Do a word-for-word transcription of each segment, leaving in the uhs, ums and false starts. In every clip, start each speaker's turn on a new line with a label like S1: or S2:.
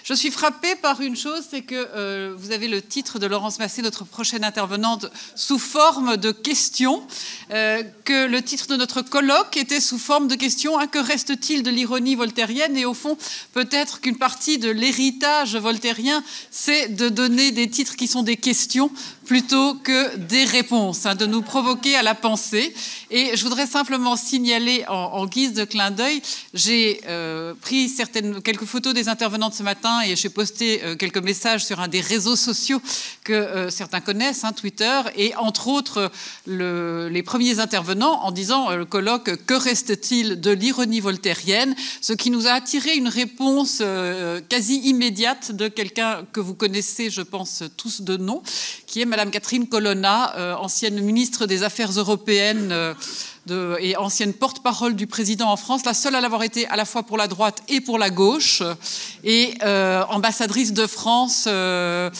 S1: Je suis frappée par une chose, c'est que euh, vous avez le titre de Laurence Massé, notre prochaine intervenante, sous forme de question, euh, que le titre de notre colloque était sous forme de question hein, « Que reste-t-il de l'ironie voltairienne ?» Et au fond, peut-être qu'une partie de l'héritage voltairien, c'est de donner des titres qui sont des questions plutôt que des réponses, hein, de nous provoquer à la pensée. Et je voudrais simplement signaler en, en guise de clin d'œil, j'ai euh, pris certaines, quelques photos des intervenantes ce matin et j'ai posté euh, quelques messages sur un des réseaux sociaux que euh, certains connaissent, hein, Twitter, et entre autres le, les premiers intervenants en disant euh, le colloque « Que reste-t-il de l'ironie voltairienne ?» Ce qui nous a attiré une réponse euh, quasi immédiate de quelqu'un que vous connaissez, je pense, tous de nom, qui est Madame Catherine Colonna, euh, ancienne ministre des Affaires européennes euh, de, et ancienne porte-parole du président en France, la seule à l'avoir été à la fois pour la droite et pour la gauche, et euh, ambassadrice de France euh,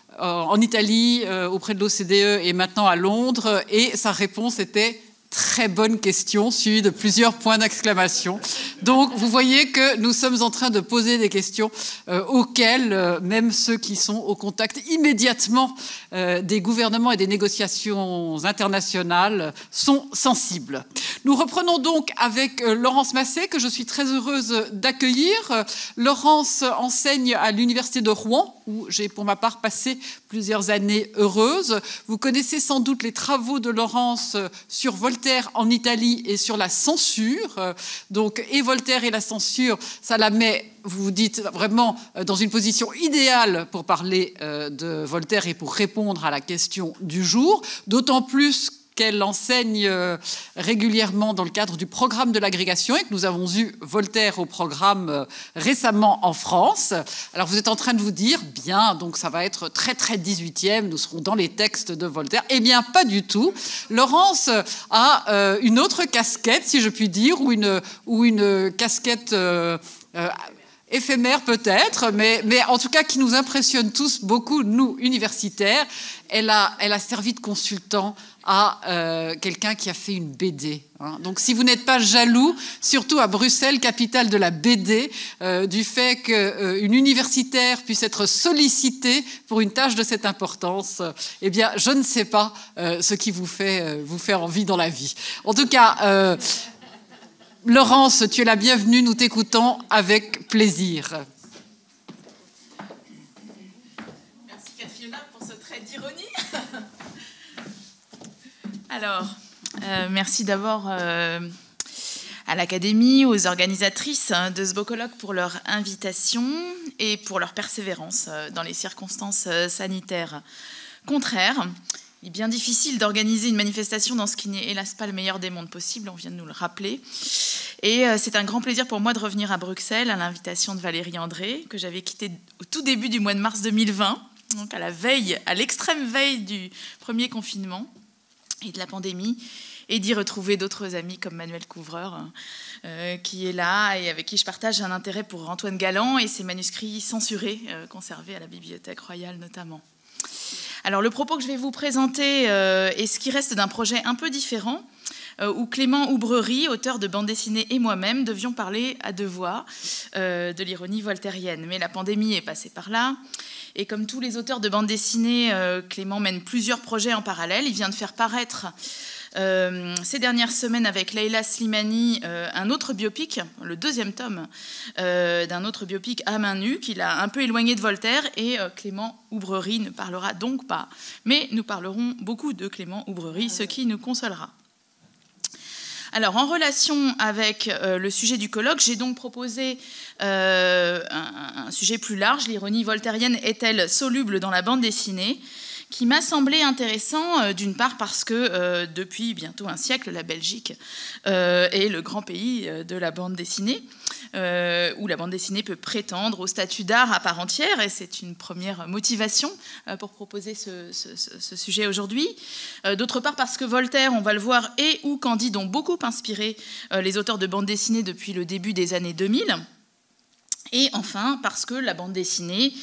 S1: en Italie, euh, auprès de l'O C D E et maintenant à Londres, et sa réponse était très bonne question, suivie de plusieurs points d'exclamation. Donc, vous voyez que nous sommes en train de poser des questions euh, auxquelles euh, même ceux qui sont au contact immédiatement euh, des gouvernements et des négociations internationales sont sensibles. Nous reprenons donc avec euh, Laurence Massé, que je suis très heureuse d'accueillir. Euh, Laurence enseigne à l'Université de Rouen, où j'ai pour ma part passé plusieurs années heureuses. Vous connaissez sans doute les travaux de Laurence euh, sur Voltaire en Italie et sur la censure. Donc, et Voltaire et la censure, ça la met, vous vous dites, vraiment dans une position idéale pour parler de Voltaire et pour répondre à la question du jour, d'autant plus qu'elle enseigne régulièrement dans le cadre du programme de l'agrégation et que nous avons eu Voltaire au programme récemment en France. Alors vous êtes en train de vous dire, bien, donc ça va être très très dix-huitième, nous serons dans les textes de Voltaire. Eh bien, pas du tout. Laurence a euh, une autre casquette, si je puis dire, ou une, ou une casquette... Euh, euh, éphémère peut-être, mais, mais en tout cas qui nous impressionne tous beaucoup, nous, universitaires. Elle a, elle a servi de consultant à euh, quelqu'un qui a fait une B D. Hein. Donc si vous n'êtes pas jaloux, surtout à Bruxelles, capitale de la B D, euh, du fait qu'une euh, universitaire puisse être sollicitée pour une tâche de cette importance, eh bien, je ne sais pas euh, ce qui vous fait, euh, vous fait envie dans la vie. En tout cas... Euh, Laurence, tu es la bienvenue, nous t'écoutons avec plaisir.
S2: Merci Catriona pour ce trait d'ironie. Alors, euh, merci d'abord euh, à l'Académie, aux organisatrices de ce beau colloque pour leur invitation et pour leur persévérance dans les circonstances sanitaires contraires. Il est bien difficile d'organiser une manifestation dans ce qui n'est hélas pas le meilleur des mondes possibles, on vient de nous le rappeler. Et c'est un grand plaisir pour moi de revenir à Bruxelles à l'invitation de Valérie André, que j'avais quittée au tout début du mois de mars deux mille vingt, donc à la veille, à l'extrême veille du premier confinement et de la pandémie, et d'y retrouver d'autres amis comme Manuel Couvreur, euh, qui est là et avec qui je partage un intérêt pour Antoine Galland et ses manuscrits censurés, euh, conservés à la Bibliothèque royale notamment. Alors, le propos que je vais vous présenter euh, est ce qui reste d'un projet un peu différent, euh, où Clément Oubrerie, auteur de bande dessinée, et moi-même devions parler à deux voix euh, de l'ironie voltairienne. Mais la pandémie est passée par là, et comme tous les auteurs de bande dessinée, euh, Clément mène plusieurs projets en parallèle. Il vient de faire paraître... Euh, ces dernières semaines avec Leila Slimani, euh, un autre biopic, le deuxième tome euh, d'un autre biopic à main nue, qu'il a un peu éloigné de Voltaire, et euh, Clément Oubrerie ne parlera donc pas. Mais nous parlerons beaucoup de Clément Oubrerie, ce qui nous consolera. Alors, en relation avec euh, le sujet du colloque, j'ai donc proposé euh, un, un sujet plus large. L'ironie voltairienne est-elle soluble dans la bande dessinée ? Qui m'a semblé intéressant, euh, d'une part parce que euh, depuis bientôt un siècle, la Belgique euh, est le grand pays euh, de la bande dessinée, euh, où la bande dessinée peut prétendre au statut d'art à part entière, et c'est une première motivation euh, pour proposer ce, ce, ce sujet aujourd'hui. Euh, d'autre part parce que Voltaire, on va le voir, et ou Candide ont beaucoup inspiré euh, les auteurs de bande dessinée depuis le début des années deux mille. Et enfin, parce que la bande dessinée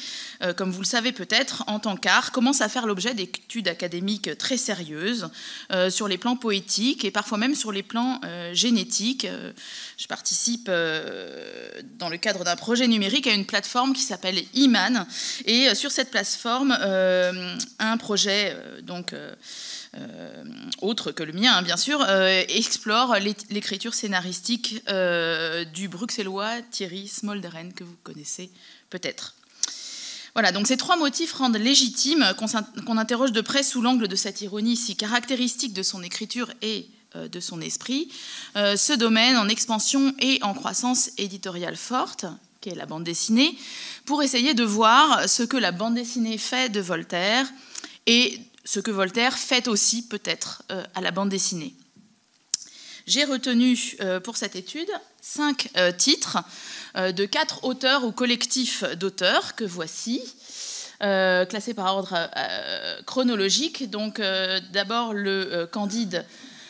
S2: euh, comme vous le savez peut-être, en tant qu'art, commence à faire l'objet d'études académiques très sérieuses euh, sur les plans poétiques et parfois même sur les plans euh, génétiques. Euh, je participe euh, dans le cadre d'un projet numérique à une plateforme qui s'appelle Iman, et euh, sur cette plateforme, euh, un projet euh, donc euh, Euh, autre que le mien, hein, bien sûr, euh, explore l'écriture scénaristique euh, du bruxellois Thierry Smolderen, que vous connaissez peut-être. Voilà, donc ces trois motifs rendent légitime qu'on qu'on interroge de près sous l'angle de cette ironie si caractéristique de son écriture et euh, de son esprit, euh, ce domaine en expansion et en croissance éditoriale forte, qui est la bande dessinée, pour essayer de voir ce que la bande dessinée fait de Voltaire et ce que Voltaire fait aussi peut-être euh, à la bande dessinée. J'ai retenu euh, pour cette étude cinq euh, titres euh, de quatre auteurs ou collectifs d'auteurs que voici, euh, classés par ordre euh, chronologique. Donc euh, d'abord le euh, Candide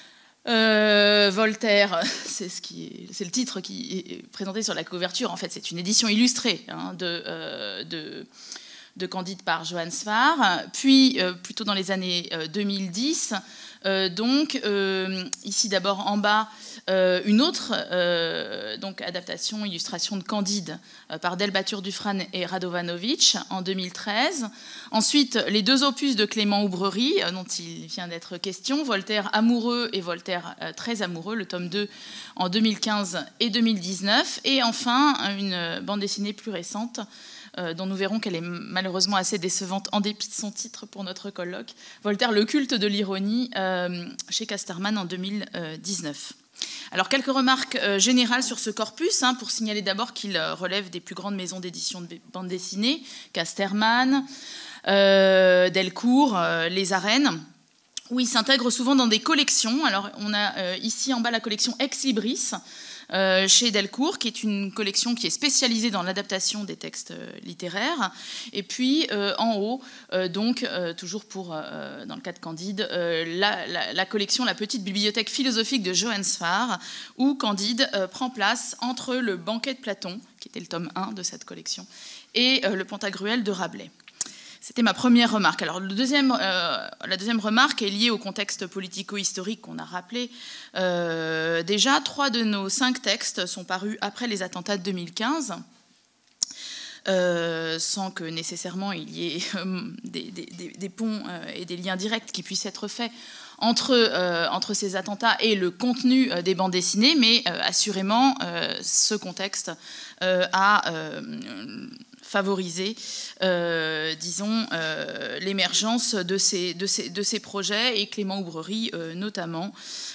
S2: euh, Voltaire, c'est ce qui est, c'est le titre qui est présenté sur la couverture. En fait, c'est une édition illustrée hein, de, euh, de de Candide par Johann Sfar, puis euh, plutôt dans les années euh, deux mille dix, euh, donc euh, ici d'abord en bas euh, une autre euh, donc adaptation, illustration de Candide euh, par Delbatur Dufresne et Radovanovic en deux mille treize. Ensuite les deux opus de Clément Oubrerie euh, dont il vient d'être question, Voltaire amoureux et Voltaire euh, très amoureux, le tome deux en deux mille quinze et deux mille dix-neuf, et enfin une bande dessinée plus récente Euh, dont nous verrons qu'elle est malheureusement assez décevante en dépit de son titre pour notre colloque, Voltaire, le culte de l'ironie, euh, chez Casterman en deux mille dix-neuf. Alors, quelques remarques euh, générales sur ce corpus, hein, pour signaler d'abord qu'il euh, relève des plus grandes maisons d'édition de bande dessinée, Casterman, euh, Delcourt, euh, Les Arènes, où il s'intègre souvent dans des collections. Alors, on a euh, ici en bas la collection Ex Libris, Euh, chez Delcourt, qui est une collection qui est spécialisée dans l'adaptation des textes euh, littéraires. Et puis euh, en haut, euh, donc euh, toujours pour euh, dans le cas de Candide, euh, la, la, la collection, la petite bibliothèque philosophique de Johann Sfar, où Candide euh, prend place entre le Banquet de Platon, qui était le tome un de cette collection, et euh, le Pantagruel de Rabelais. C'était ma première remarque. Alors, le deuxième, euh, la deuxième remarque est liée au contexte politico-historique qu'on a rappelé. Euh, déjà, trois de nos cinq textes sont parus après les attentats de deux mille quinze, euh, sans que nécessairement il y ait euh, des, des, des ponts euh, et des liens directs qui puissent être faits entre, euh, entre ces attentats et le contenu euh, des bandes dessinées, mais euh, assurément, euh, ce contexte euh, a... Euh, favoriser, euh, disons, euh, l'émergence de ces, de, ces, de ces projets, et Clément Oubrerie, euh, notamment,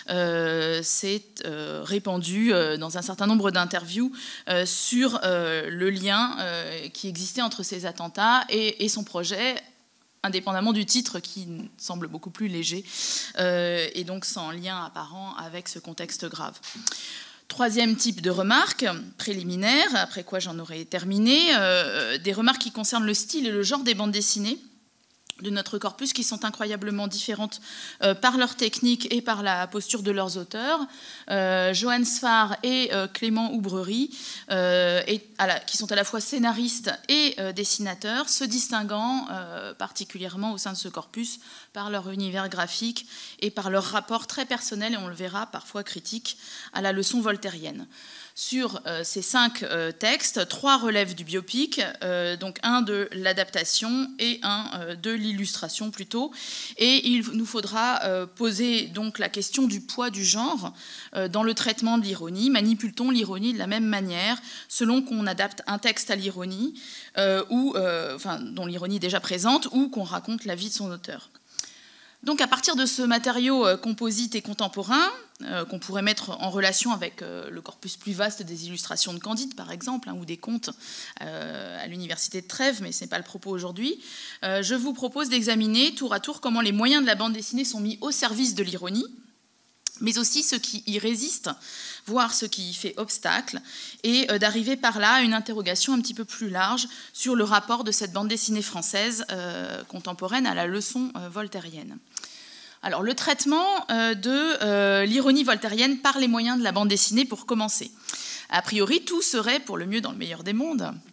S2: euh, s'est euh, répandu euh, dans un certain nombre d'interviews euh, sur euh, le lien euh, qui existait entre ces attentats et, et son projet, indépendamment du titre qui semble beaucoup plus léger, euh, et donc sans lien apparent avec ce contexte grave. Troisième type de remarque préliminaire, après quoi j'en aurai terminé, euh, des remarques qui concernent le style et le genre des bandes dessinées de notre corpus, qui sont incroyablement différentes euh, par leur technique et par la posture de leurs auteurs. Euh, Johann Sfar et euh, Clément Oubrerie, euh, et à la, qui sont à la fois scénaristes et euh, dessinateurs, se distinguant euh, particulièrement au sein de ce corpus par leur univers graphique et par leur rapport très personnel, et on le verra parfois critique, à la leçon voltairienne. Sur euh, ces cinq euh, textes, trois relèvent du biopic, euh, donc un de l'adaptation et un euh, de l'illustration plutôt. Et il nous faudra euh, poser donc la question du poids du genre euh, dans le traitement de l'ironie. Manipule-t-on l'ironie de la même manière selon qu'on adapte un texte à l'ironie, euh, ou, euh, enfin, dont l'ironie est déjà présente, ou qu'on raconte la vie de son auteur? Donc à partir de ce matériau euh, composite et contemporain, euh, qu'on pourrait mettre en relation avec euh, le corpus plus vaste des illustrations de Candide, par exemple, hein, ou des contes euh, à l'université de Trèves, mais ce n'est pas le propos aujourd'hui, euh, je vous propose d'examiner tour à tour comment les moyens de la bande dessinée sont mis au service de l'ironie, mais aussi ce qui y résiste, voire ce qui y fait obstacle, et euh, d'arriver par là à une interrogation un petit peu plus large sur le rapport de cette bande dessinée française euh, contemporaine à la leçon euh, voltairienne. Alors, le traitement euh, de euh, l'ironie voltairienne par les moyens de la bande dessinée, pour commencer. A priori, tout serait pour le mieux dans le meilleur des mondes, c'est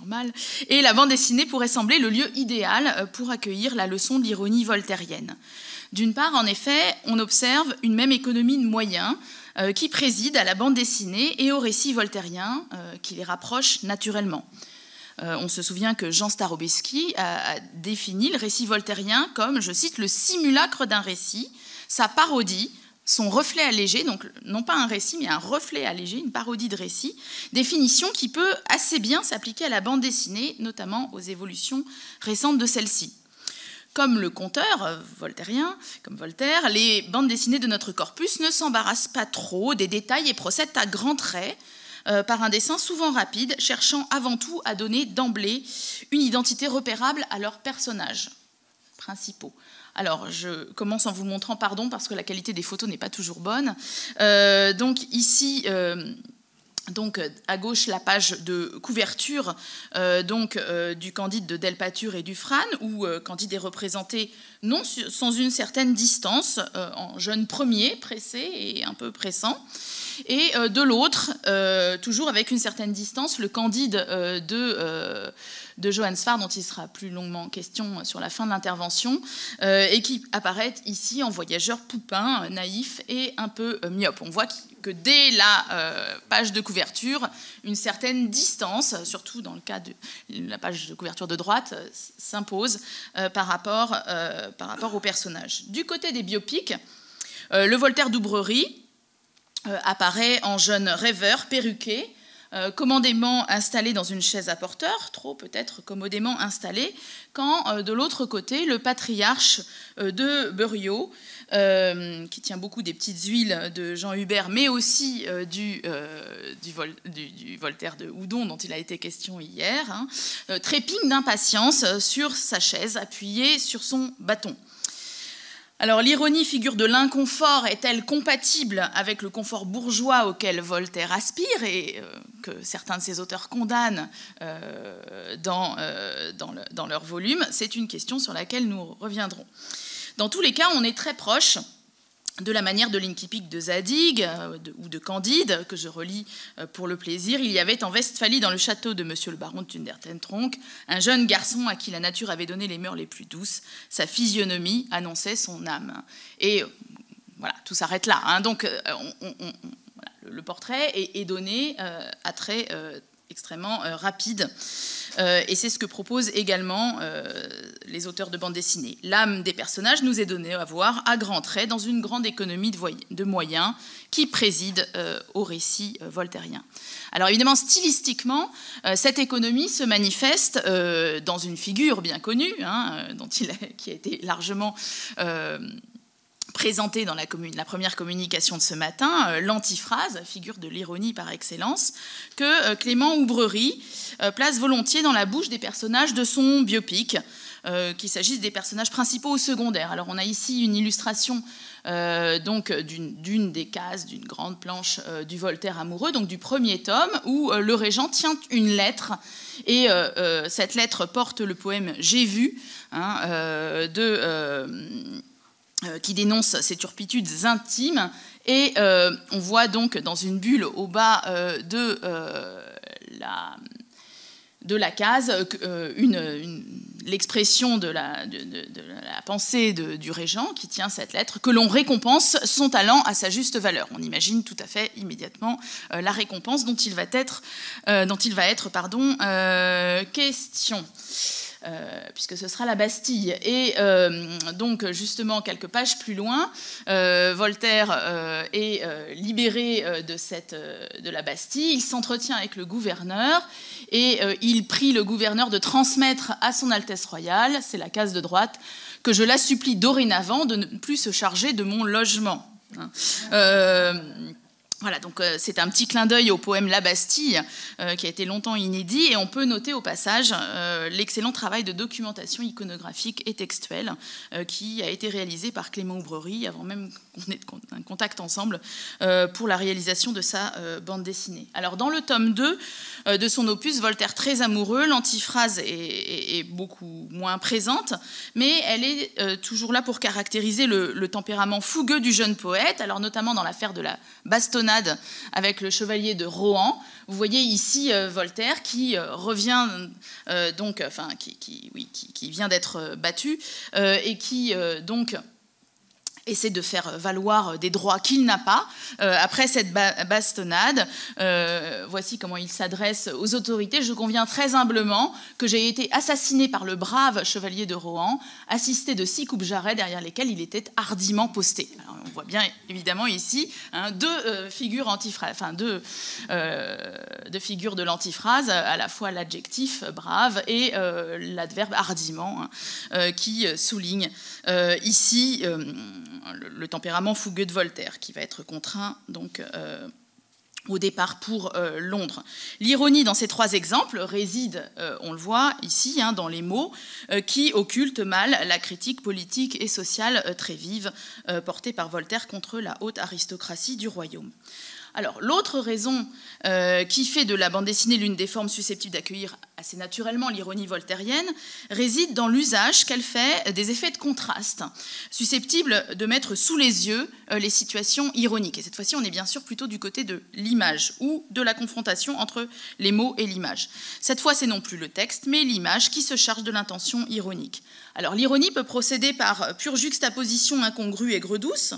S2: normal. Et la bande dessinée pourrait sembler le lieu idéal pour accueillir la leçon de l'ironie voltairienne. D'une part, en effet, on observe une même économie de moyens euh, qui préside à la bande dessinée et au récit voltairien euh, qui les rapproche naturellement. Euh, on se souvient que Jean Starobiesky a, a défini le récit voltairien comme, je cite, le simulacre d'un récit, sa parodie, son reflet allégé, donc non pas un récit, mais un reflet allégé, une parodie de récit, définition qui peut assez bien s'appliquer à la bande dessinée, notamment aux évolutions récentes de celle-ci. Comme le conteur voltairien, comme Voltaire, les bandes dessinées de notre corpus ne s'embarrassent pas trop des détails et procèdent à grands traits euh, par un dessin souvent rapide, cherchant avant tout à donner d'emblée une identité repérable à leurs personnages principaux. Alors, je commence en vous montrant, pardon, parce que la qualité des photos n'est pas toujours bonne. Euh, donc ici... Euh, Donc, à gauche, la page de couverture euh, donc, euh, du Candide de Delpature et Dufresne, où euh, Candide est représenté non sans une certaine distance, euh, en jeune premier, pressé et un peu pressant. Et euh, de l'autre, euh, toujours avec une certaine distance, le Candide euh, de, euh, de Johannes Farr, dont il sera plus longuement question sur la fin de l'intervention, euh, et qui apparaît ici en voyageur poupin, naïf et un peu euh, myope. On voit que dès la euh, page de couverture, une certaine distance, surtout dans le cas de la page de couverture de droite, euh, s'impose euh, par, rapport, euh, par rapport au personnage. Du côté des biopics, euh, le Voltaire d'Oubrerie euh, apparaît en jeune rêveur, perruqué, euh, commodément installé dans une chaise à porteur, trop peut-être commodément installé, quand euh, de l'autre côté, le patriarche euh, de Buriau, Euh, qui tient beaucoup des petites huiles de Jean Hubert, mais aussi euh, du, euh, du, Vol, du, du Voltaire de Houdon, dont il a été question hier, hein, euh, trépigne d'impatience sur sa chaise, appuyée sur son bâton. Alors, l'ironie, figure de l'inconfort, est-elle compatible avec le confort bourgeois auquel Voltaire aspire et euh, que certains de ses auteurs condamnent euh, dans, euh, dans, le, dans leur volume? C'est une question sur laquelle nous reviendrons. Dans tous les cas, on est très proche de la manière de l'incipit de Zadig euh, de, ou de Candide, que je relis euh, pour le plaisir. Il y avait en Westphalie, dans le château de monsieur le baron de Thundertentronckh, un jeune garçon à qui la nature avait donné les mœurs les plus douces. Sa physionomie annonçait son âme. Et euh, voilà, tout s'arrête là. Hein. Donc, euh, on, on, on, voilà, le, le portrait est, est donné euh, à trait euh, extrêmement euh, rapide. Euh, et c'est ce que proposent également euh, les auteurs de bande dessinée. L'âme des personnages nous est donnée à voir à grands traits dans une grande économie de, de moyens qui préside euh, au récit euh, voltairien. Alors évidemment, stylistiquement, euh, cette économie se manifeste euh, dans une figure bien connue, hein, dont il a, qui a été largement... Euh, présenté dans la, la première communication de ce matin, euh, l'antiphrase, figure de l'ironie par excellence, que euh, Clément Oubrerie euh, place volontiers dans la bouche des personnages de son biopic, euh, qu'il s'agisse des personnages principaux ou secondaires. Alors on a ici une illustration euh, donc d'une, d'une des cases d'une grande planche euh, du Voltaire amoureux, donc du premier tome, où euh, le régent tient une lettre, et euh, euh, cette lettre porte le poème « J'ai vu hein, » euh, de... Euh, qui dénonce ses turpitudes intimes, et euh, on voit donc dans une bulle au bas euh, de, euh, la, de la case euh, une, une, l'expression de la, de, de, de la pensée de, du régent qui tient cette lettre, que l'on récompense son talent à sa juste valeur. On imagine tout à fait immédiatement euh, la récompense dont il va être, euh, dont il va être pardon, euh, question. Euh, puisque ce sera la Bastille. Et euh, donc, justement, quelques pages plus loin, euh, Voltaire euh, est euh, libéré euh, de, cette, euh, de la Bastille. Il s'entretient avec le gouverneur et euh, il prie le gouverneur de transmettre à son Altesse royale, c'est la case de droite, que je la supplie dorénavant de ne plus se charger de mon logement. Hein. Euh, Voilà, donc euh, c'est un petit clin d'œil au poème La Bastille, euh, qui a été longtemps inédit, et on peut noter au passage euh, l'excellent travail de documentation iconographique et textuelle euh, qui a été réalisé par Clément Oubrerie, avant même qu'on ait un contact ensemble, euh, pour la réalisation de sa euh, bande dessinée. Alors dans le tome deux euh, de son opus, Voltaire très amoureux, l'antiphrase est, est, est beaucoup moins présente, mais elle est euh, toujours là pour caractériser le, le tempérament fougueux du jeune poète, alors notamment dans l'affaire de la bastonnade bastonnade avec le chevalier de Rohan. Vous voyez ici euh, Voltaire qui euh, revient, euh, donc, enfin, qui, qui, oui, qui, qui vient d'être battu euh, et qui euh, donc essaie de faire valoir des droits qu'il n'a pas. Euh, après cette ba bastonnade, euh, voici comment il s'adresse aux autorités. « Je conviens très humblement que j'ai été assassiné par le brave chevalier de Rohan, assisté de six coupe-jarrets derrière lesquels il était hardiment posté. » Alors, on voit bien évidemment ici hein, deux euh, figures antiphrases, enfin deux, euh, deux figures de l'antiphrase, à la fois l'adjectif brave et euh, l'adverbe hardiment, hein, euh, qui souligne euh, ici euh, Le, le tempérament fougueux de Voltaire, qui va être contraint donc, euh, au départ pour euh, Londres. L'ironie dans ces trois exemples réside, euh, on le voit ici, hein, dans les mots, euh, qui occultent mal la critique politique et sociale euh, très vive euh, portée par Voltaire contre la haute aristocratie du royaume. Alors, l'autre raison euh, qui fait de la bande dessinée l'une des formes susceptibles d'accueillir assez naturellement l'ironie voltairienne réside dans l'usage qu'elle fait des effets de contraste, susceptibles de mettre sous les yeux euh, les situations ironiques. Et cette fois-ci, on est bien sûr plutôt du côté de l'image ou de la confrontation entre les mots et l'image. Cette fois, c'est non plus le texte, mais l'image qui se charge de l'intention ironique. Alors, l'ironie peut procéder par pure juxtaposition incongrue et gredouce,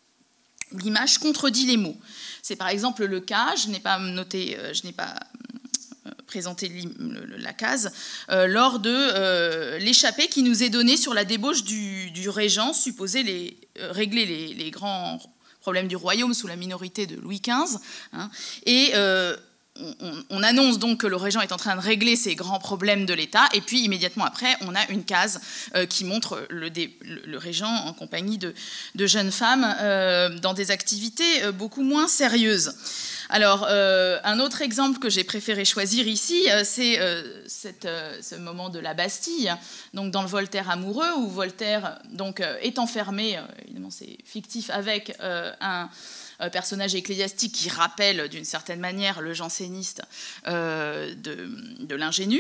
S2: où l'image contredit les mots. C'est par exemple le cas, je n'ai pas noté, je n'ai pas présenté la case, euh, lors de euh, l'échappée qui nous est donnée sur la débauche du, du régent, supposé les, euh, régler les, les grands problèmes du royaume sous la minorité de Louis quinze. Hein, et euh, on, on annonce donc que le régent est en train de régler ces grands problèmes de l'État, et puis immédiatement après, on a une case euh, qui montre le, dé, le, le régent en compagnie de, de jeunes femmes euh, dans des activités euh, beaucoup moins sérieuses. Alors, euh, un autre exemple que j'ai préféré choisir ici, euh, c'est euh, cette, euh, ce moment de la Bastille, donc dans le Voltaire amoureux, où Voltaire donc, euh, est enfermé, euh, évidemment c'est fictif, avec euh, un personnage ecclésiastique qui rappelle d'une certaine manière le janséniste euh, de, de l'ingénu.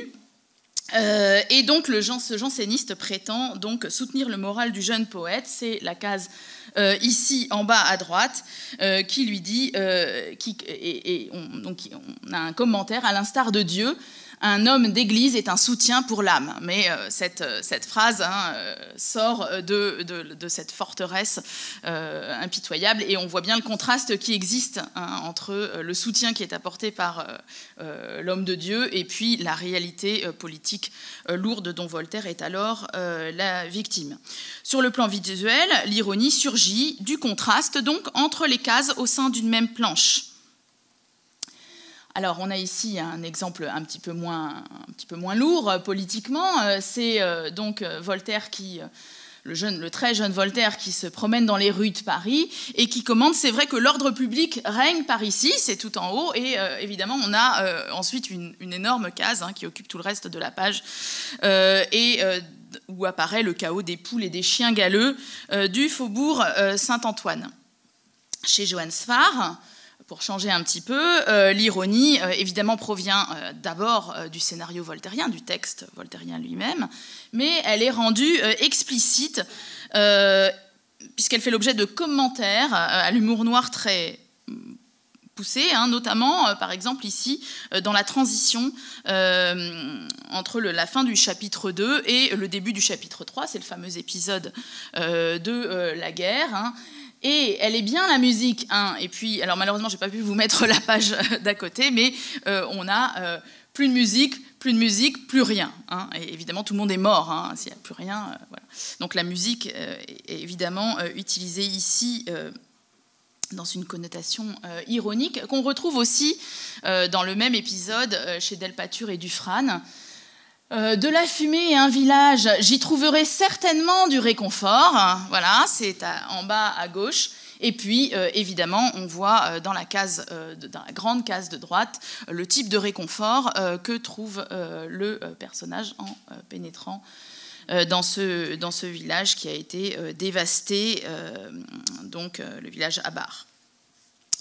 S2: Euh, et donc le, ce janséniste prétend donc soutenir le moral du jeune poète, c'est la case euh, ici en bas à droite, euh, qui lui dit, euh, qui, et, et on, donc on a un commentaire, à l'instar de Dieu, un homme d'église est un soutien pour l'âme. Mais euh, cette, cette phrase hein, euh, sort de, de, de cette forteresse euh, impitoyable, et on voit bien le contraste qui existe hein, entre le soutien qui est apporté par euh, l'homme de Dieu et puis la réalité euh, politique euh, lourde dont Voltaire est alors euh, la victime. Sur le plan visuel, l'ironie surgit du contraste donc entre les cases au sein d'une même planche. Alors, on a ici un exemple un petit peu moins, un petit peu moins lourd euh, politiquement. C'est euh, donc euh, Voltaire qui, euh, le, jeune, le très jeune Voltaire qui se promène dans les rues de Paris et qui commande, c'est vrai que l'ordre public règne par ici, c'est tout en haut, et euh, évidemment, on a euh, ensuite une, une énorme case hein, qui occupe tout le reste de la page, euh, et euh, où apparaît le chaos des poules et des chiens galeux euh, du faubourg euh, Saint-Antoine. Chez Johannes Farr, pour changer un petit peu, euh, l'ironie, euh, évidemment, provient euh, d'abord euh, du scénario voltairien, du texte voltairien lui-même, mais elle est rendue euh, explicite, euh, puisqu'elle fait l'objet de commentaires euh, à l'humour noir très poussé, hein, notamment, euh, par exemple, ici, euh, dans la transition euh, entre le, la fin du chapitre deux et le début du chapitre trois, c'est le fameux épisode euh, de euh, la guerre, hein. Et elle est bien la musique, hein. Et puis, alors malheureusement, je n'ai pas pu vous mettre la page d'à côté, mais euh, on a euh, plus de musique, plus de musique, plus rien. Hein. Et évidemment, tout le monde est mort, hein, s'il n'y a plus rien. Euh, voilà. Donc la musique euh, est évidemment euh, utilisée ici euh, dans une connotation euh, ironique, qu'on retrouve aussi euh, dans le même épisode euh, chez Delpature et Dufresne. Euh, de la fumée et un village, j'y trouverai certainement du réconfort. Voilà, c'est à, en bas à gauche. Et puis, euh, évidemment, on voit euh, dans, la case, euh, de, dans la grande case de droite euh, le type de réconfort euh, que trouve euh, le euh, personnage en euh, pénétrant euh, dans, ce, dans ce village qui a été euh, dévasté, euh, donc euh, le village Abar.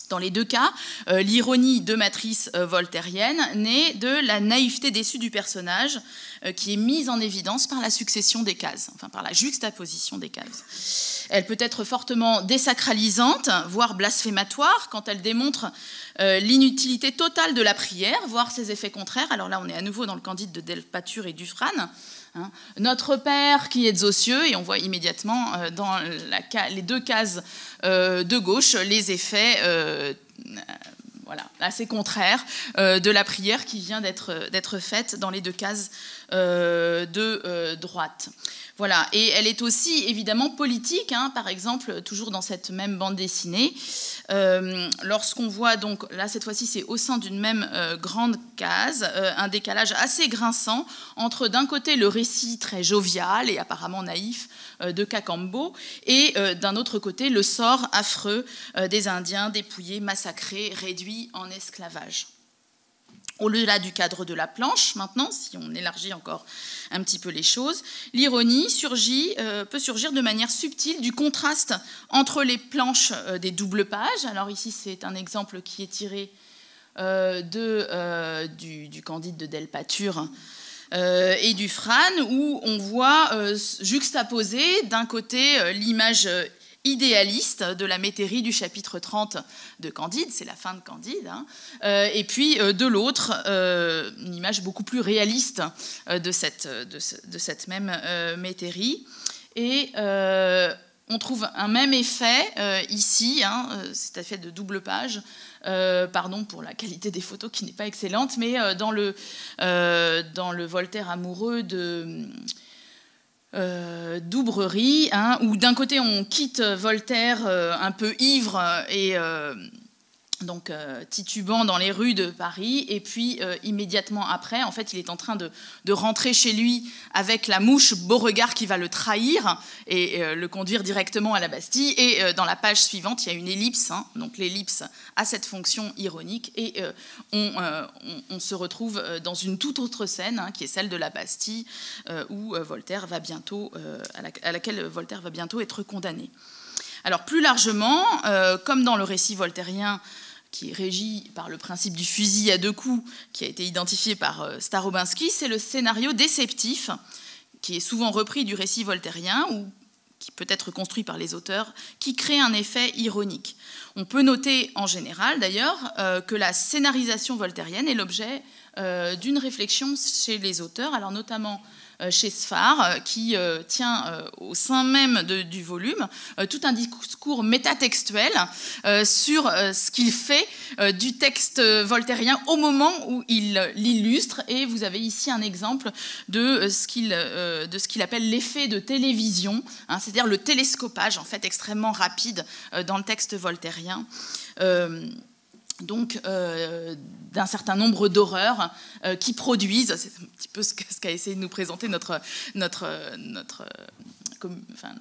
S2: Dans les deux cas, euh, l'ironie de matrice euh, voltairienne naît de la naïveté déçue du personnage euh, qui est mise en évidence par la succession des cases, enfin par la juxtaposition des cases. Elle peut être fortement désacralisante, voire blasphématoire, quand elle démontre euh, l'inutilité totale de la prière, voire ses effets contraires. Alors là, on est à nouveau dans le Candide de Delpasture et Dufresne. Hein. Notre Père qui êtes aux cieux, et on voit immédiatement euh, dans la, les deux cases euh, de gauche les effets euh, euh, voilà, assez contraires euh, de la prière qui vient d'être d'être faite dans les deux cases euh, de euh, droite. Voilà. Et elle est aussi évidemment politique, hein, par exemple, toujours dans cette même bande dessinée. Euh, lorsqu'on voit, donc, là cette fois-ci c'est au sein d'une même euh, grande case, euh, un décalage assez grinçant entre d'un côté le récit très jovial et apparemment naïf euh, de Cacambo et euh, d'un autre côté le sort affreux euh, des Indiens dépouillés, massacrés, réduits en esclavage. Au-delà du cadre de la planche, maintenant, si on élargit encore un petit peu les choses, l'ironie surgit, euh, peut surgir de manière subtile du contraste entre les planches euh, des doubles pages. Alors ici, c'est un exemple qui est tiré euh, de, euh, du, du Candide de Delpasture euh, et du Dufresne, où on voit euh, juxtaposer d'un côté euh, l'image euh, idéaliste de la métairie du chapitre trente de Candide, c'est la fin de Candide, hein, euh, et puis euh, de l'autre, euh, une image beaucoup plus réaliste euh, de, cette, de, ce, de cette même euh, métairie. Et euh, on trouve un même effet euh, ici, hein, c'est un effet de double page, euh, pardon pour la qualité des photos qui n'est pas excellente, mais euh, dans, le, euh, dans le Voltaire amoureux de... Euh, d'Oubrerie, hein, où d'un côté on quitte Voltaire euh, un peu ivre et euh, donc euh, titubant dans les rues de Paris, et puis euh, immédiatement après, en fait, il est en train de, de rentrer chez lui avec la mouche Beauregard qui va le trahir et euh, le conduire directement à la Bastille. Et euh, dans la page suivante, il y a une ellipse, hein, donc l'ellipse a cette fonction ironique, et euh, on, euh, on, on se retrouve dans une toute autre scène, hein, qui est celle de la Bastille, euh, où euh, Voltaire va bientôt, euh, à, la, à laquelle Voltaire va bientôt être condamné. Alors plus largement, euh, comme dans le récit voltairien, qui est régi par le principe du fusil à deux coups, qui a été identifié par Starobinski, c'est le scénario déceptif, qui est souvent repris du récit voltairien, ou qui peut être construit par les auteurs, qui crée un effet ironique. On peut noter en général, d'ailleurs, euh, que la scénarisation voltairienne est l'objet euh, d'une réflexion chez les auteurs, alors notamment chez Sfar, qui euh, tient euh, au sein même de, du volume euh, tout un discours métatextuel euh, sur euh, ce qu'il fait euh, du texte voltairien au moment où il l'illustre. Et vous avez ici un exemple de ce qu'il euh, de ce qu'il appelle l'effet de télévision, hein, c'est-à-dire le télescopage en fait extrêmement rapide euh, dans le texte voltairien. Euh, donc euh, d'un certain nombre d'horreurs euh, qui produisent, c'est un petit peu ce qu'a ce qu'a essayé de nous présenter notre, notre, notre, com, enfin,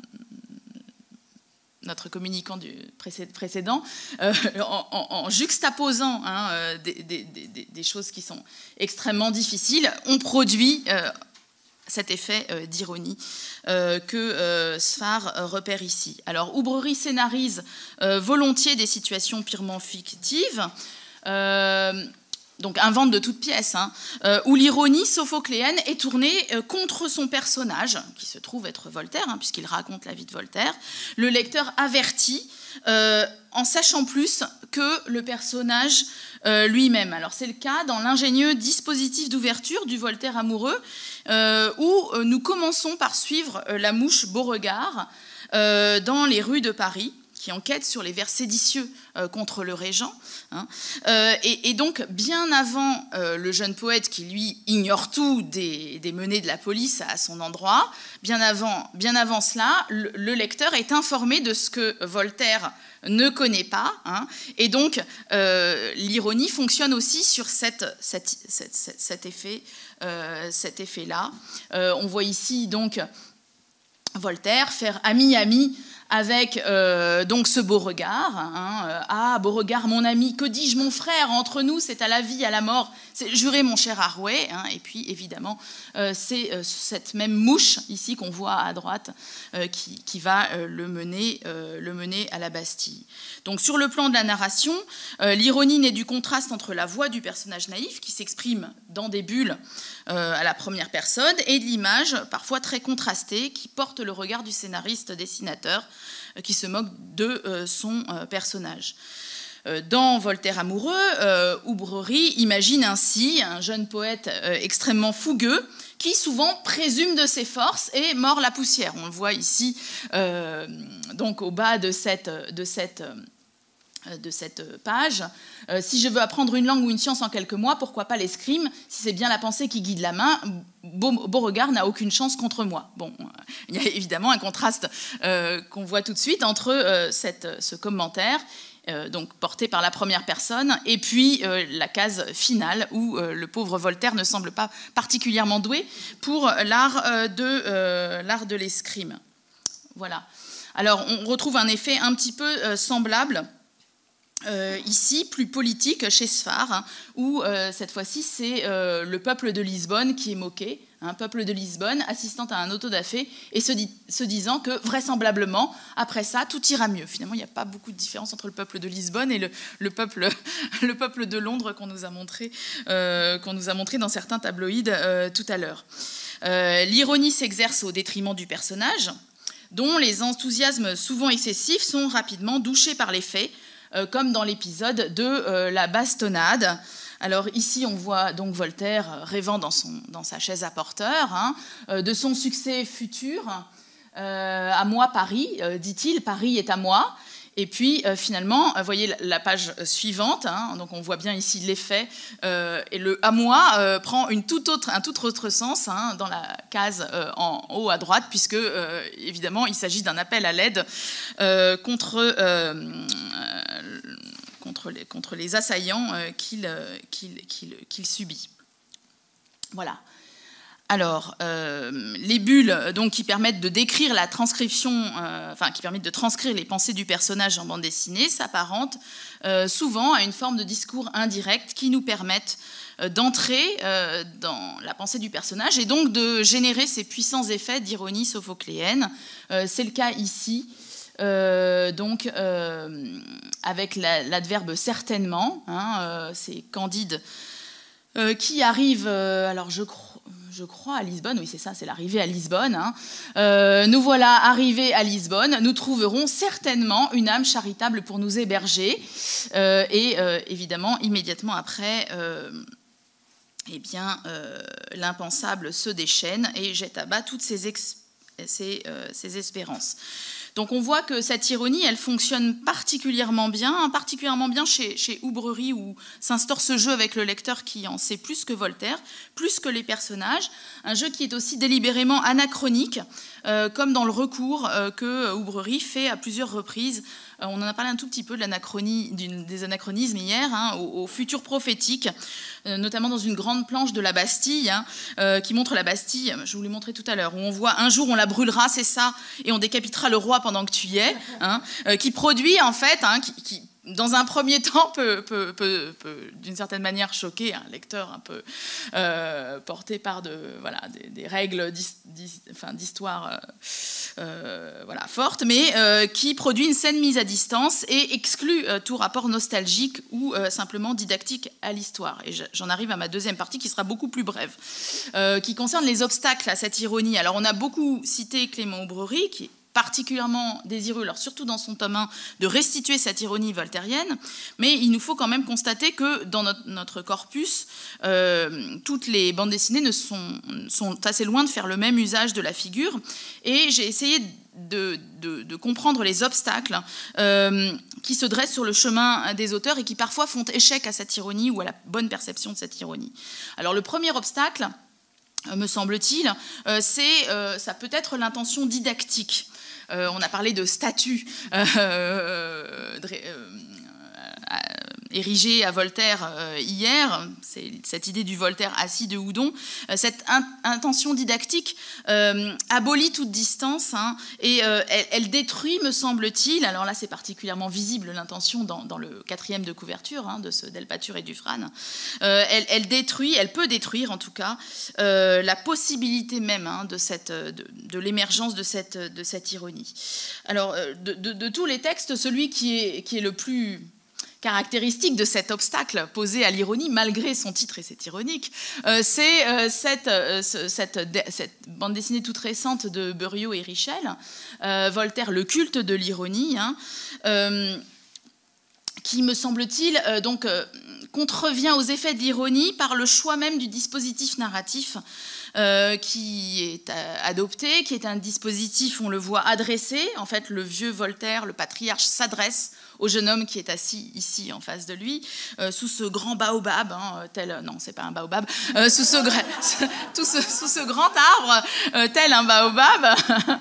S2: notre communicant du précédent, euh, en, en, en juxtaposant hein, des, des, des, des choses qui sont extrêmement difficiles, on produit euh, cet effet euh, d'ironie euh, que euh, Sfar euh, repère ici. Alors, Oubrerie scénarise euh, volontiers des situations purement fictives, euh, donc invente de toutes pièces, hein, euh, où l'ironie sophocléenne est tournée euh, contre son personnage, qui se trouve être Voltaire, hein, puisqu'il raconte la vie de Voltaire. Le lecteur avertit, euh, en sachant plus que le personnage euh, lui-même. Alors c'est le cas dans l'ingénieux dispositif d'ouverture du Voltaire amoureux, euh, où euh, nous commençons par suivre euh, la mouche Beauregard euh, dans les rues de Paris, qui enquête sur les vers séditieux euh, contre le régent. Hein. Euh, et, et donc, bien avant euh, le jeune poète qui, lui, ignore tout des, des menées de la police à son endroit, bien avant, bien avant cela, le, le lecteur est informé de ce que Voltaire ne connaît pas. Hein. Et donc, euh, l'ironie fonctionne aussi sur cette, cette, cette, cette, cet effet, euh, cet effet-là. Euh, on voit ici, donc, Voltaire faire ami-ami avec euh, donc ce beau regard. Hein, euh, ah, beau regard, mon ami, que dis-je, mon frère, entre nous, c'est à la vie, à la mort, c'est juré, mon cher Arouet. Hein, et puis, évidemment, euh, c'est euh, cette même mouche, ici, qu'on voit à droite, euh, qui, qui va euh, le, mener, euh, le mener à la Bastille. Donc, sur le plan de la narration, euh, l'ironie naît du contraste entre la voix du personnage naïf, qui s'exprime dans des bulles euh, à la première personne, et de l'image, parfois très contrastée, qui porte le regard du scénariste-dessinateur, qui se moque de euh, son euh, personnage. Euh, dans Voltaire amoureux, euh, Oubrerie imagine ainsi un jeune poète euh, extrêmement fougueux qui souvent présume de ses forces et mord la poussière. On le voit ici, euh, donc au bas de cette, de cette, de cette page. Euh, si je veux apprendre une langue ou une science en quelques mois, pourquoi pas l'escrime? Si c'est bien la pensée qui guide la main, Beau, Beauregard n'a aucune chance contre moi. Bon, il y a évidemment un contraste euh, qu'on voit tout de suite entre euh, cette, ce commentaire, euh, donc porté par la première personne, et puis euh, la case finale où euh, le pauvre Voltaire ne semble pas particulièrement doué pour l'art euh, de, euh, l'art de l'escrime. Voilà. Alors, on retrouve un effet un petit peu euh, semblable. Euh, ici, plus politique, chez Sfar, hein, où euh, cette fois-ci, c'est euh, le peuple de Lisbonne qui est moqué, un hein, peuple de Lisbonne assistant à un auto-da-fé et se, dit, se disant que vraisemblablement, après ça, tout ira mieux. Finalement, il n'y a pas beaucoup de différence entre le peuple de Lisbonne et le, le, peuple, le peuple de Londres qu'on nous a montré, euh, qu'on nous a montré dans certains tabloïds euh, tout à l'heure. Euh, l'ironie s'exerce au détriment du personnage, dont les enthousiasmes souvent excessifs sont rapidement douchés par les faits, comme dans l'épisode de euh, la bastonnade. Alors ici, on voit donc Voltaire rêvant dans, son, dans sa chaise à porteur, hein, euh, de son succès futur. Euh, à moi, Paris, euh, dit-il, Paris est à moi. Et puis, euh, finalement, vous voyez la, la page suivante, hein, donc on voit bien ici l'effet, euh, et le « à moi euh, » prend une toute autre, un tout autre sens hein, dans la case euh, en haut à droite, puisque, euh, évidemment, il s'agit d'un appel à l'aide euh, contre, euh, contre, les, contre les assaillants euh, qu'il qu'il, qu'il, qu'il subit. Voilà. Alors, euh, les bulles donc, qui permettent de décrire la transcription, euh, enfin, qui permettent de transcrire les pensées du personnage en bande dessinée, s'apparentent euh, souvent à une forme de discours indirect qui nous permettent euh, d'entrer euh, dans la pensée du personnage et donc de générer ces puissants effets d'ironie sophocléenne. Euh, c'est le cas ici, euh, donc euh, avec la, l'adverbe certainement, hein, euh, c'est Candide euh, qui arrive, euh, alors je crois, je crois, à Lisbonne, oui c'est ça, c'est l'arrivée à Lisbonne. Hein. Euh, nous voilà arrivés à Lisbonne, nous trouverons certainement une âme charitable pour nous héberger. Euh, et euh, évidemment, immédiatement après, euh, eh bien, euh, l'impensable se déchaîne et jette à bas toutes ses, ex- ses, euh, ses espérances. Donc on voit que cette ironie, elle fonctionne particulièrement bien, particulièrement bien chez, chez Oubrerie, où s'instaure ce jeu avec le lecteur qui en sait plus que Voltaire, plus que les personnages, un jeu qui est aussi délibérément anachronique, euh, comme dans le recours euh, que Oubrerie fait à plusieurs reprises. Euh, on en a parlé un tout petit peu de l'anachronie, des anachronismes hier, hein, au, au futur prophétique, euh, notamment dans une grande planche de la Bastille, hein, euh, qui montre la Bastille, je vous l'ai montré tout à l'heure, où on voit un jour on la brûlera, c'est ça, et on décapitera le roi pendant que tu y es, hein, euh, qui produit en fait, hein, qui, qui dans un premier temps peut, peut, peut, peut d'une certaine manière choquer un lecteur un peu euh, porté par de, voilà, des, des règles d'his, d'his, enfin, d'histoire euh, euh, voilà, fortes, mais euh, qui produit une scène mise à distance et exclut euh, tout rapport nostalgique ou euh, simplement didactique à l'histoire. Et j'en arrive à ma deuxième partie qui sera beaucoup plus brève, euh, qui concerne les obstacles à cette ironie. Alors on a beaucoup cité Clément Oubrerie, qui est particulièrement désireux, alors surtout dans son tome un, de restituer cette ironie voltairienne, mais il nous faut quand même constater que dans notre, notre corpus, euh, toutes les bandes dessinées ne sont, sont assez loin de faire le même usage de la figure, et j'ai essayé de, de, de comprendre les obstacles euh, qui se dressent sur le chemin des auteurs et qui parfois font échec à cette ironie ou à la bonne perception de cette ironie. Alors le premier obstacle, me semble-t-il, euh, c'est, euh, ça peut être l'intention didactique. Euh, on a parlé de statut euh, euh, euh, érigé à Voltaire euh, hier, c'est cette idée du Voltaire assis de Houdon, euh, cette in intention didactique euh, abolit toute distance hein, et euh, elle, elle détruit, me semble-t-il, alors là c'est particulièrement visible l'intention dans, dans le quatrième de couverture hein, de ce Delpacture et Dufresne, euh, elle, elle détruit, elle peut détruire en tout cas, euh, la possibilité même hein, de, cette, de, de l'émergence de cette, de cette ironie. Alors, de, de, de tous les textes, celui qui est, qui est le plus caractéristique de cet obstacle posé à l'ironie, malgré son titre, et c'est ironique, euh, c'est euh, cette, euh, cette, cette bande dessinée toute récente de Buriot et Richel, euh, Voltaire, le culte de l'ironie, hein, euh, qui, me semble-t-il, euh, donc, euh, contrevient aux effets de l'ironie par le choix même du dispositif narratif euh, qui est adopté, qui est un dispositif, on le voit, adressé. En fait, le vieux Voltaire, le patriarche, s'adresse au jeune homme qui est assis ici en face de lui, euh, sous ce grand baobab, hein, tel, non, c'est pas un baobab, euh, sous, ce, tout ce, sous ce grand arbre, euh, tel un baobab.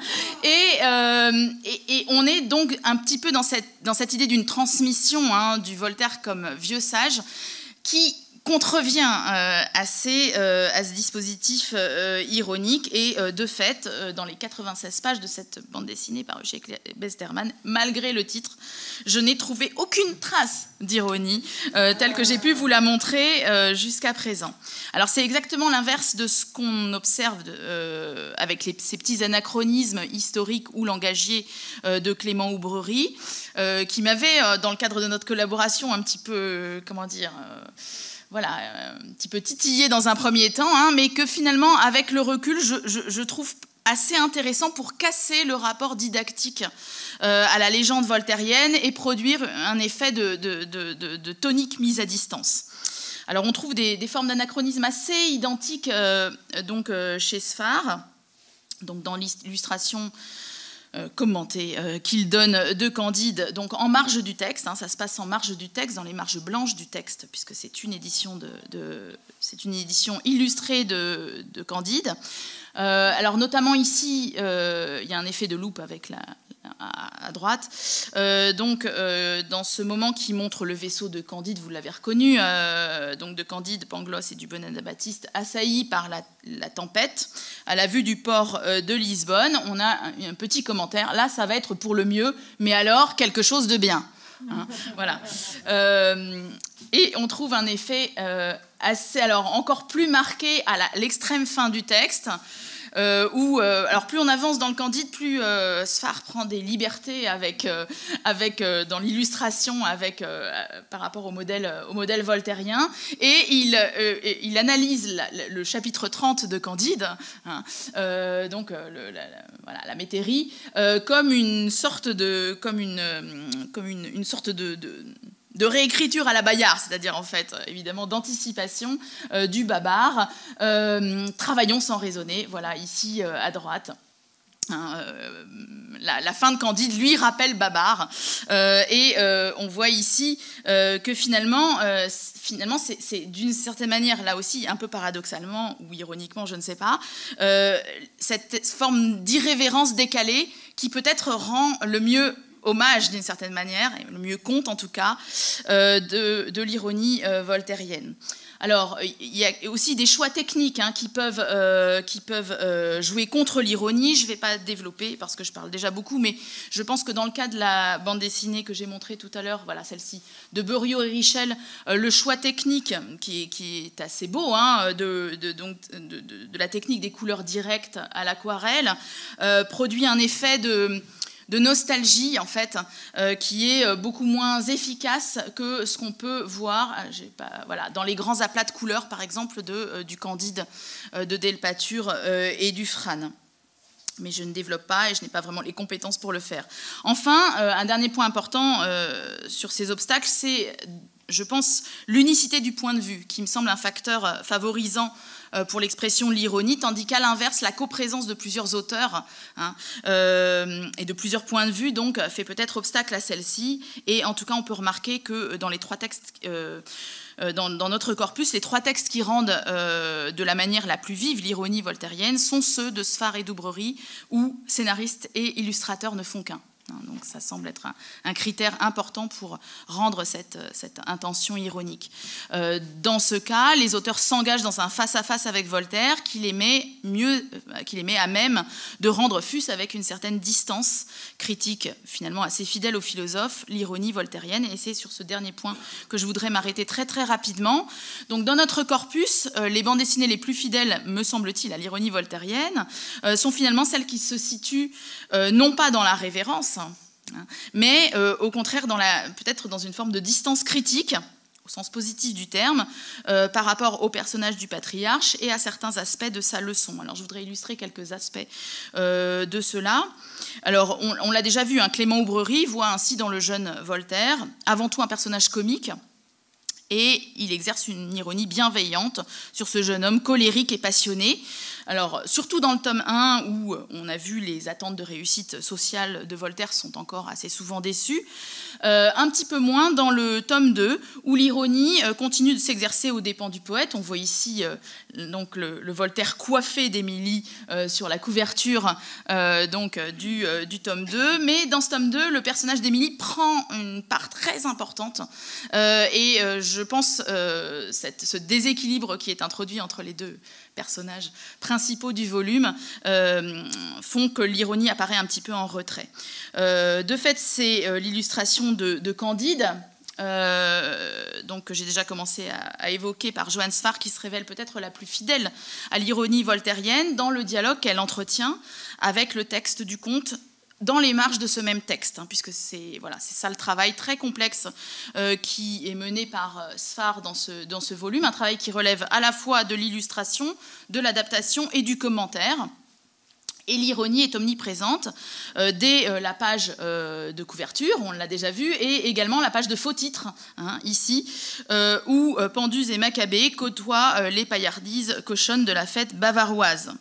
S2: Et, euh, et, et on est donc un petit peu dans cette, dans cette idée d'une transmission hein, du Voltaire comme vieux sage, qui contrevient euh, assez euh, à ce dispositif euh, ironique et euh, de fait, euh, dans les quatre-vingt-seize pages de cette bande dessinée par chez Besterman, malgré le titre, je n'ai trouvé aucune trace d'ironie euh, telle que j'ai pu vous la montrer euh, jusqu'à présent. Alors c'est exactement l'inverse de ce qu'on observe de, euh, avec les, ces petits anachronismes historiques ou langagiers euh, de Clément Houbrerie, euh, qui m'avait, euh, dans le cadre de notre collaboration, un petit peu, euh, comment dire... Euh, voilà, un petit peu titillé dans un premier temps, hein, mais que finalement, avec le recul, je, je, je trouve assez intéressant pour casser le rapport didactique euh, à la légende voltairienne et produire un effet de, de, de, de, de tonique mise à distance. Alors, on trouve des, des formes d'anachronisme assez identiques euh, donc, euh, chez Sfar, donc dans l'illustration Euh, commenté euh, qu'il donne de Candide, donc en marge du texte, hein, ça se passe en marge du texte, dans les marges blanches du texte, puisque c'est une édition, de, de, c'est une édition illustrée de, de Candide. Euh, alors notamment ici, euh, il y a un effet de loupe avec la, à, à droite. Euh, donc euh, dans ce moment qui montre le vaisseau de Candide, vous l'avez reconnu, euh, donc de Candide, Pangloss et du Bonadabaptiste, assaillis par la, la tempête, à la vue du port euh, de Lisbonne, on a un, un petit commentaire. Là, ça va être pour le mieux, mais alors quelque chose de bien. Hein, voilà. Euh, et on trouve un effet euh, assez, alors encore plus marqué à l'extrême fin du texte, euh, où, euh, alors plus on avance dans le Candide, plus euh, Sfar prend des libertés avec, euh, avec euh, dans l'illustration, avec euh, par rapport au modèle, au modèle voltairien, et il, euh, il analyse la, le chapitre trente de Candide, hein, euh, donc euh, le, la, la, voilà, la métairie, euh, comme une sorte de, comme une, comme une, une sorte de, de de réécriture à la Bayard, c'est-à-dire en fait, évidemment, d'anticipation euh, du Babar. Euh, travaillons sans raisonner, voilà, ici euh, à droite. Hein, euh, la, la fin de Candide lui rappelle Babar. Euh, et euh, on voit ici euh, que finalement, euh, finalement c'est d'une certaine manière, là aussi, un peu paradoxalement ou ironiquement, je ne sais pas, euh, cette forme d'irrévérence décalée qui peut-être rend le mieux hommage d'une certaine manière, et le mieux compte en tout cas, euh, de, de l'ironie euh, voltairienne. Alors, il y a aussi des choix techniques hein, qui peuvent, euh, qui peuvent euh, jouer contre l'ironie. Je ne vais pas développer parce que je parle déjà beaucoup, mais je pense que dans le cas de la bande dessinée que j'ai montrée tout à l'heure, voilà celle-ci, de Buriot et Richel, euh, le choix technique qui est, qui est assez beau, hein, de, de, donc, de, de, de la technique des couleurs directes à l'aquarelle, euh, produit un effet de... de nostalgie, en fait, euh, qui est beaucoup moins efficace que ce qu'on peut voir pas, voilà, dans les grands aplats de couleurs, par exemple, de, euh, du Candide, euh, de Delpacture euh, et du Dufresne. Mais je ne développe pas et je n'ai pas vraiment les compétences pour le faire. Enfin, euh, un dernier point important euh, sur ces obstacles, c'est, je pense, l'unicité du point de vue, qui me semble un facteur favorisant pour l'expression de l'ironie, tandis qu'à l'inverse, la coprésence de plusieurs auteurs hein, euh, et de plusieurs points de vue donc, fait peut-être obstacle à celle-ci. Et en tout cas, on peut remarquer que dans les trois textes, euh, dans, dans notre corpus, les trois textes qui rendent euh, de la manière la plus vive l'ironie voltairienne sont ceux de Sfar et d'Houbrerie, où scénaristes et illustrateurs ne font qu'un. Donc ça semble être un, un critère important pour rendre cette, cette intention ironique. Euh, dans ce cas, les auteurs s'engagent dans un face-à-face avec Voltaire qui les met mieux, qui les met à même de rendre, fût-ce avec une certaine distance critique, finalement assez fidèle au philosophe, l'ironie voltairienne. Et c'est sur ce dernier point que je voudrais m'arrêter très très rapidement. Donc dans notre corpus, euh, les bandes dessinées les plus fidèles, me semble-t-il, à l'ironie voltairienne, euh, sont finalement celles qui se situent euh, non pas dans la révérence, mais euh, au contraire dans la, peut-être dans une forme de distance critique, au sens positif du terme, euh, par rapport au personnage du patriarche et à certains aspects de sa leçon. Alors je voudrais illustrer quelques aspects euh, de cela. Alors on, on l'a déjà vu, hein, Clément Aubrerie voit ainsi dans le jeune Voltaire avant tout un personnage comique, et il exerce une ironie bienveillante sur ce jeune homme colérique et passionné. Alors, surtout dans le tome un, où on a vu les attentes de réussite sociale de Voltaire sont encore assez souvent déçues. Euh, un petit peu moins dans le tome deux, où l'ironie euh, continue de s'exercer aux dépens du poète. On voit ici euh, donc le, le Voltaire coiffé d'Émilie euh, sur la couverture euh, donc, du, euh, du tome deux. Mais dans ce tome deux, le personnage d'Émilie prend une part très importante. Euh, et euh, je pense euh, cette, ce déséquilibre qui est introduit entre les deux personnages principaux du volume euh, font que l'ironie apparaît un petit peu en retrait. Euh, de fait, c'est euh, l'illustration de, de Candide, euh, donc, que j'ai déjà commencé à, à évoquer par Johann Sfar, qui se révèle peut-être la plus fidèle à l'ironie voltairienne dans le dialogue qu'elle entretient avec le texte du conte dans les marges de ce même texte, hein, puisque c'est voilà, c'est ça le travail très complexe euh, qui est mené par euh, Sfar dans ce, dans ce volume, un travail qui relève à la fois de l'illustration, de l'adaptation et du commentaire. Et l'ironie est omniprésente euh, dès euh, la page euh, de couverture, on l'a déjà vu, et également la page de faux titres, hein, ici, euh, où euh, Pendus et Maccabée côtoient euh, les paillardises cochonnes de la fête bavaroise.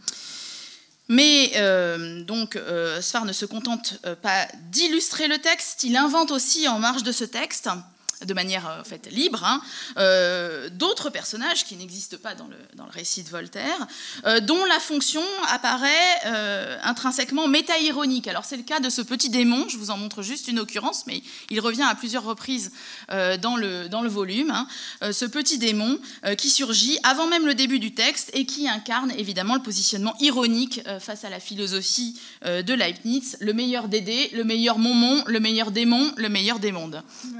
S2: Mais euh, donc, euh, Sfar ne se contente euh, pas d'illustrer le texte, il invente aussi en marge de ce texte, de manière euh, en fait, libre, hein, euh, d'autres personnages qui n'existent pas dans le, dans le récit de Voltaire, euh, dont la fonction apparaît euh, intrinsèquement méta-ironique. Alors c'est le cas de ce petit démon, je vous en montre juste une occurrence, mais il revient à plusieurs reprises euh, dans, le, dans le volume, hein, euh, ce petit démon euh, qui surgit avant même le début du texte et qui incarne évidemment le positionnement ironique euh, face à la philosophie euh, de Leibniz, le meilleur des dés, le meilleur momon, le meilleur démon, le meilleur des mondes.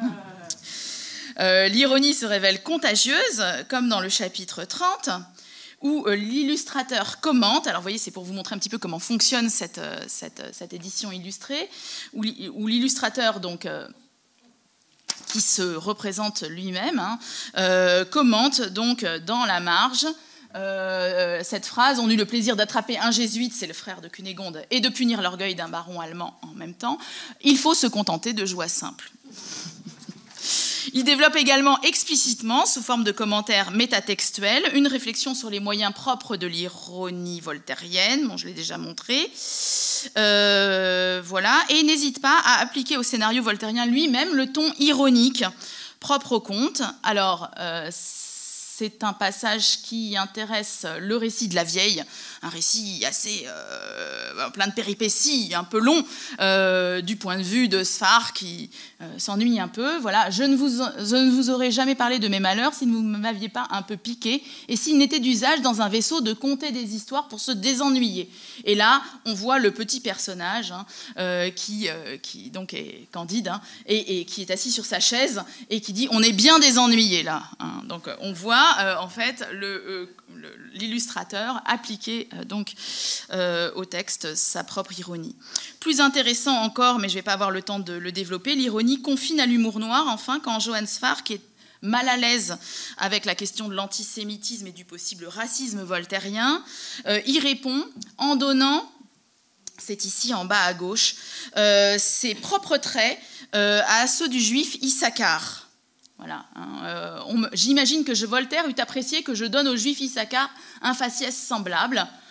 S2: Euh, l'ironie se révèle contagieuse, comme dans le chapitre trente, où euh, l'illustrateur commente. Alors, vous voyez, c'est pour vous montrer un petit peu comment fonctionne cette, euh, cette, cette édition illustrée, où, où l'illustrateur, donc, euh, qui se représente lui-même, hein, euh, commente donc dans la marge euh, cette phrase: on eut le plaisir d'attraper un jésuite, c'est le frère de Cunégonde, et de punir l'orgueil d'un baron allemand en même temps. Il faut se contenter de joie simple. Il développe également explicitement, sous forme de commentaires métatextuels, une réflexion sur les moyens propres de l'ironie voltairienne, bon, je l'ai déjà montré, euh, voilà, et n'hésite pas à appliquer au scénario voltairien lui-même le ton ironique propre au conte. Alors, euh, c'est un passage qui intéresse le récit de la vieille, un récit assez euh, plein de péripéties, un peu long, euh, du point de vue de Sfar qui euh, s'ennuie un peu. Voilà, je ne, vous, je ne vous aurais jamais parlé de mes malheurs si vous ne m'aviez pas un peu piqué, et s'il n'était d'usage dans un vaisseau de conter des histoires pour se désennuyer. Et là, on voit le petit personnage hein, euh, qui, euh, qui donc est Candide hein, et, et qui est assis sur sa chaise et qui dit: on est bien désennuyé là. Hein. Donc on voit Euh, en fait, le, euh, le, l'illustrateur appliquer euh, donc euh, au texte sa propre ironie. Plus intéressant encore, mais je ne vais pas avoir le temps de le développer, l'ironie confine à l'humour noir, enfin, quand Johann Sfar, qui est mal à l'aise avec la question de l'antisémitisme et du possible racisme voltairien, euh, y répond en donnant, c'est ici en bas à gauche, euh, ses propres traits euh, à ceux du juif Issachar. Voilà, hein, euh, on, j'imagine que je, Voltaire eût apprécié que je donne au juif Issachar un faciès semblable.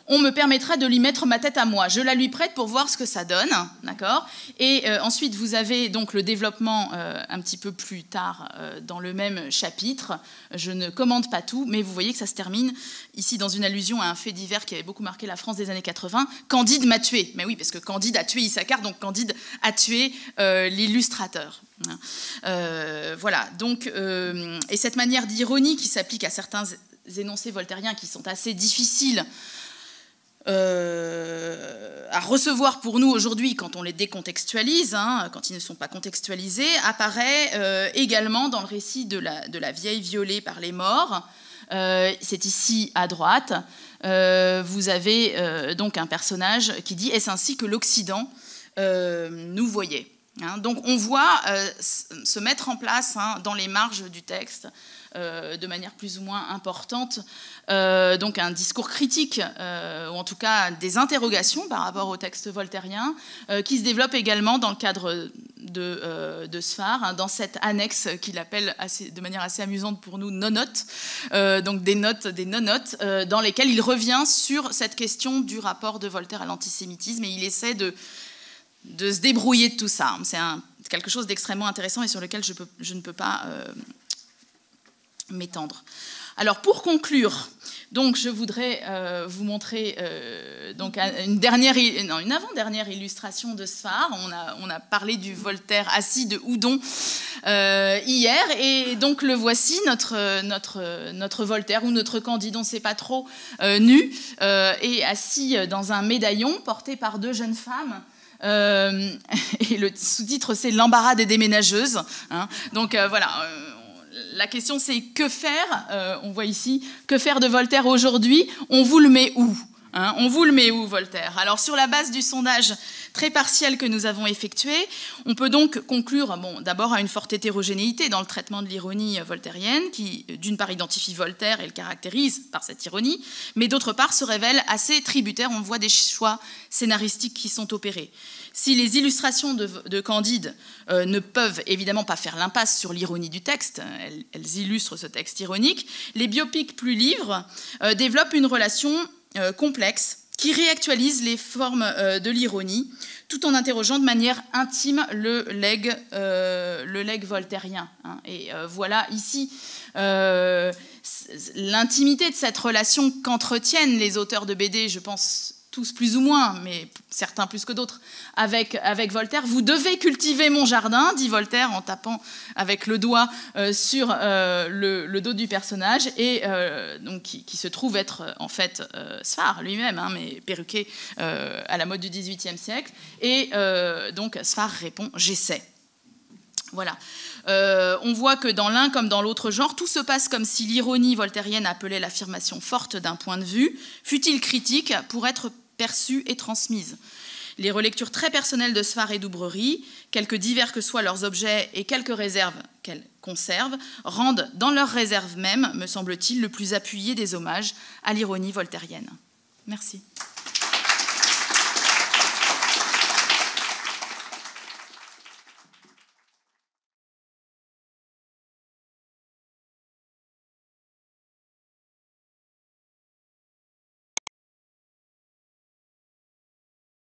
S2: on me permettra de lui mettre ma tête à moi. Je la lui prête pour voir ce que ça donne, d'accord ? Et euh, ensuite, vous avez donc le développement euh, un petit peu plus tard euh, dans le même chapitre. Je ne commente pas tout, mais vous voyez que ça se termine ici dans une allusion à un fait divers qui avait beaucoup marqué la France des années quatre-vingts. Candide m'a tué. Mais oui, parce que Candide a tué Issachar, donc Candide a tué euh, l'illustrateur. Euh, voilà. Donc, euh, et cette manière d'ironie qui s'applique à certains énoncés voltairiens qui sont assez difficiles Euh, à recevoir pour nous aujourd'hui quand on les décontextualise, hein, quand ils ne sont pas contextualisés, apparaît euh, également dans le récit de la, de la vieille violée par les morts. Euh, c'est ici à droite. Euh, vous avez euh, donc un personnage qui dit « Est-ce ainsi que l'Occident euh, nous voyait ?» hein, donc on voit euh, se mettre en place hein, dans les marges du texte euh, de manière plus ou moins importante Euh, donc un discours critique, euh, ou en tout cas des interrogations par rapport au texte voltairien, euh, qui se développe également dans le cadre de, euh, de Sfar, hein, dans cette annexe qu'il appelle assez, de manière assez amusante pour nous nonotes, euh, donc des notes, des non-notes, euh, dans lesquelles il revient sur cette question du rapport de Voltaire à l'antisémitisme, et il essaie de, de se débrouiller de tout ça. C'est un, quelque chose d'extrêmement intéressant et sur lequel je, peux, je ne peux pas euh, m'étendre. Alors pour conclure, donc je voudrais euh, vous montrer euh, donc une, dernière, non, une avant-dernière illustration de Sfar. On a, on a parlé du Voltaire assis de Houdon euh, hier, et donc le voici, notre, notre, notre Voltaire, ou notre Candide, on ne sait pas trop, euh, nu, euh, et assis dans un médaillon porté par deux jeunes femmes. Euh, et le sous-titre, c'est « L'embarras des déménageuses hein. ». Donc euh, voilà... Euh, La question, c'est que faire euh, on voit ici, que faire de Voltaire aujourd'hui? On vous le met où hein On vous le met où, Voltaire? Alors, sur la base du sondage très partiel que nous avons effectué, on peut donc conclure, bon, d'abord à une forte hétérogénéité dans le traitement de l'ironie voltairienne, qui, d'une part, identifie Voltaire et le caractérise par cette ironie, mais d'autre part, se révèle assez tributaire. On voit des choix scénaristiques qui sont opérés. Si les illustrations de, de Candide euh, ne peuvent évidemment pas faire l'impasse sur l'ironie du texte, elles, elles illustrent ce texte ironique, les biopics plus livres euh, développent une relation euh, complexe qui réactualise les formes euh, de l'ironie, tout en interrogeant de manière intime le legs, euh, le legs voltairien. Hein. Et euh, voilà ici euh, l'intimité de cette relation qu'entretiennent les auteurs de B D, je pense tous plus ou moins, mais certains plus que d'autres, avec, avec Voltaire. Vous devez cultiver mon jardin, dit Voltaire en tapant avec le doigt euh, sur euh, le, le dos du personnage, et euh, donc, qui, qui se trouve être en fait euh, Sfar lui-même, hein, mais perruqué euh, à la mode du dix-huitième siècle. Et euh, donc Sfar répond « J'essaie ». Voilà. Euh, on voit que dans l'un comme dans l'autre genre, tout se passe comme si l'ironie voltairienne appelait l'affirmation forte d'un point de vue, fût-il critique, pour être perçue et transmise. Les relectures très personnelles de Sfar et d'Oubrerie, quelque divers que soient leurs objets et quelques réserves qu'elles conservent, rendent dans leurs réserves même, me semble-t-il, le plus appuyé des hommages à l'ironie voltairienne. Merci.